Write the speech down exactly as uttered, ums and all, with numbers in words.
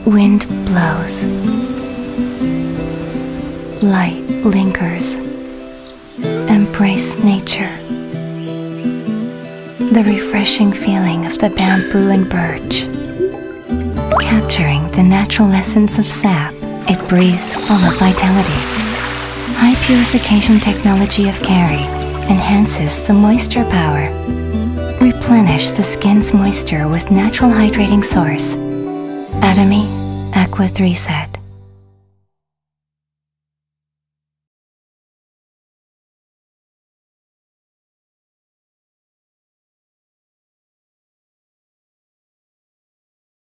Wind blows. Light lingers. Embrace nature. The refreshing feeling of the bamboo and birch. Capturing the natural essence of sap, it breathes full of vitality. High purification technology of Cari enhances the moisture power. Replenish the skin's moisture with natural hydrating source. Atomy Aqua three set.